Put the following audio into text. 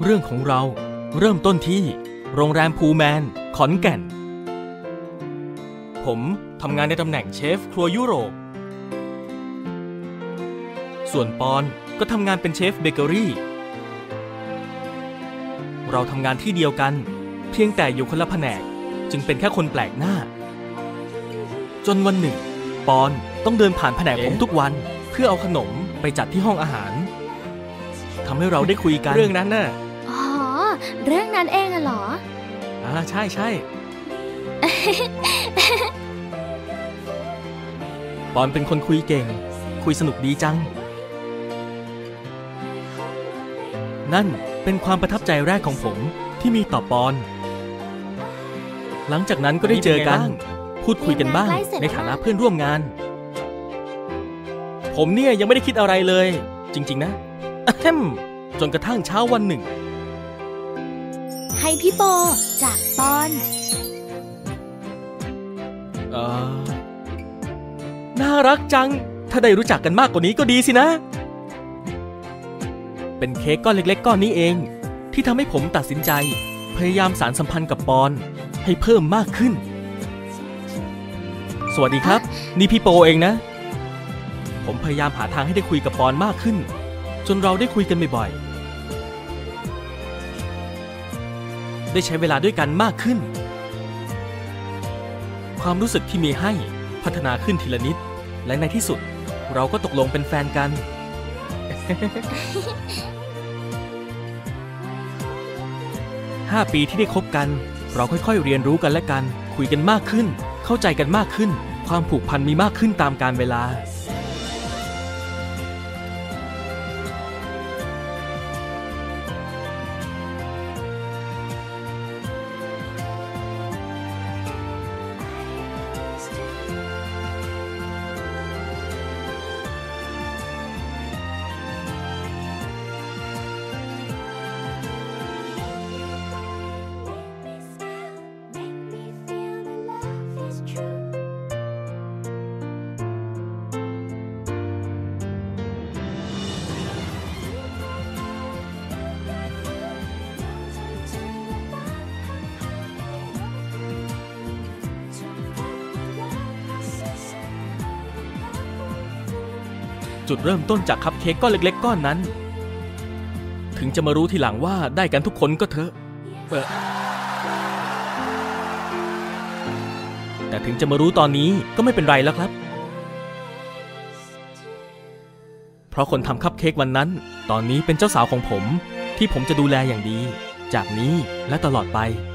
เรื่องของเราเริ่มต้นที่โรงแรมพูแมนขอนแก่นผมทำงานในตำแหน่งเชฟครัวยุโรปส่วนปอนก็ทำงานเป็นเชฟเบเกอรี่เราทำงานที่เดียวกันเพียงแต่อยู่คนละแผนกจึงเป็นแค่คนแปลกหน้าจนวันหนึ่งปอนต้องเดินผ่านแผนกผมทุกวันเพื่อเอาขนมไปจัดที่ห้องอาหารทำให้เราได้คุยกันเรื่องนั้นน่ะอ๋อเรื่องนั้นเองอะเหรอใช่ใช่ปอนเป็นคนคุยเก่งคุยสนุกดีจังนั่นเป็นความประทับใจแรกของผมที่มีต่อปอนหลังจากนั้นก็ได้เจอกันพูดคุยกันบ้างในฐานะเพื่อนร่วมงานผมเนี่ยยังไม่ได้คิดอะไรเลยจริงๆนะจนกระทั่งเช้าวันหนึ่งให้พี่โปจากปอนน่ารักจังถ้าได้รู้จักกันมากกว่านี้ก็ดีสินะเป็นเค้กก้อนเล็กๆก้อนนี้เองที่ทำให้ผมตัดสินใจพยายามสานสัมพันธ์กับปอนให้เพิ่มมากขึ้นสวัสดีครับนี่พี่โปเองนะผมพยายามหาทางให้ได้คุยกับปอนมากขึ้นจนเราได้คุยกันบ่อยๆได้ใช้เวลาด้วยกันมากขึ้นความรู้สึกที่มีให้พัฒนาขึ้นทีละนิดและในที่สุดเราก็ตกลงเป็นแฟนกัน 5 ปีที่ได้คบกันเราค่อยๆเรียนรู้กันและกันคุยกันมากขึ้นเข้าใจกันมากขึ้นความผูกพันมีมากขึ้นตามกาลเวลาจุดเริ่มต้นจากคัพเค้กก้อนเล็กๆก้อนนั้นถึงจะมารู้ทีหลังว่าได้กันทุกคนก็เถอะแต่ถึงจะมารู้ตอนนี้ก็ไม่เป็นไรแล้วครับเพราะคนทำคัพเค้กวันนั้นตอนนี้เป็นเจ้าสาวของผมที่ผมจะดูแลอย่างดีจากนี้และตลอดไป